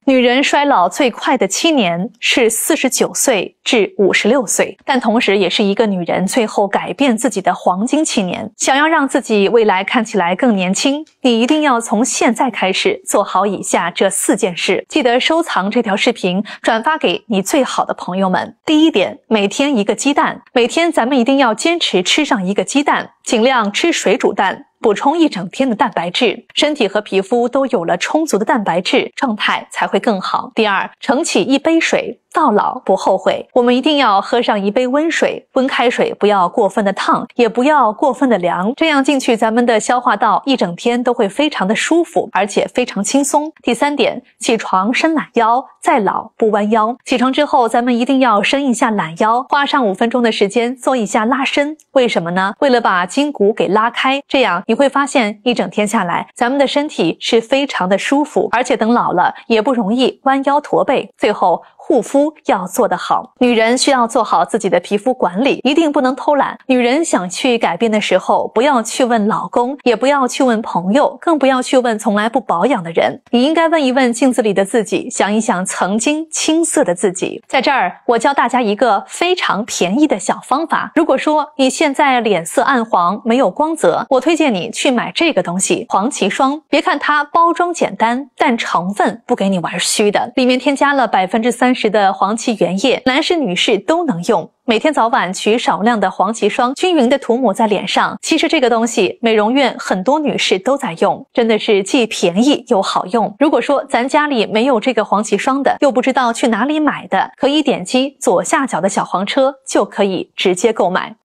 女人衰老最快的7年是49岁至56岁，但同时也是一个女人最后改变自己的黄金7年。想要让自己未来看起来更年轻，你一定要从现在开始做好以下这4件事。记得收藏这条视频，转发给你最好的朋友们。第一点，每天1个鸡蛋，每天咱们一定要坚持吃上1个鸡蛋，尽量吃水煮蛋，补充1整天的蛋白质，身体和皮肤都有了充足的蛋白质，状态才会更好。第二，盛起1杯水，到老不后悔。我们一定要喝上1杯温水，温开水不要过分的烫，也不要过分的凉，这样进去咱们的消化道一整天都会非常的舒服，而且非常轻松。第3点，起床伸懒腰，再老不弯腰。起床之后咱们一定要伸一下懒腰，花上5分钟的时间做一下拉伸。为什么呢？为了把筋骨给拉开，这样你会发现一整天下来咱们的身体是非常的舒服，而且等老了也不容易弯腰驼背。最后，护肤要做得好，女人需要做好自己的皮肤管理，一定不能偷懒。女人想去改变的时候，不要去问老公，也不要去问朋友，更不要去问从来不保养的人。你应该问一问镜子里的自己，想一想曾经青涩的自己。在这儿，我教大家一个非常便宜的小方法。如果说你现在脸色暗黄，没有光泽，我推荐你去买这个东西——黄芪霜。别看它包装简单，但成分不给你玩虚的，里面添加了30%的黄芪原液，男士女士都能用。每天早晚取少量的黄芪霜，均匀的涂抹在脸上。其实这个东西美容院很多女士都在用，真的是既便宜又好用。如果说咱家里没有这个黄芪霜的，又不知道去哪里买的，可以点击左下角的小黄车就可以直接购买。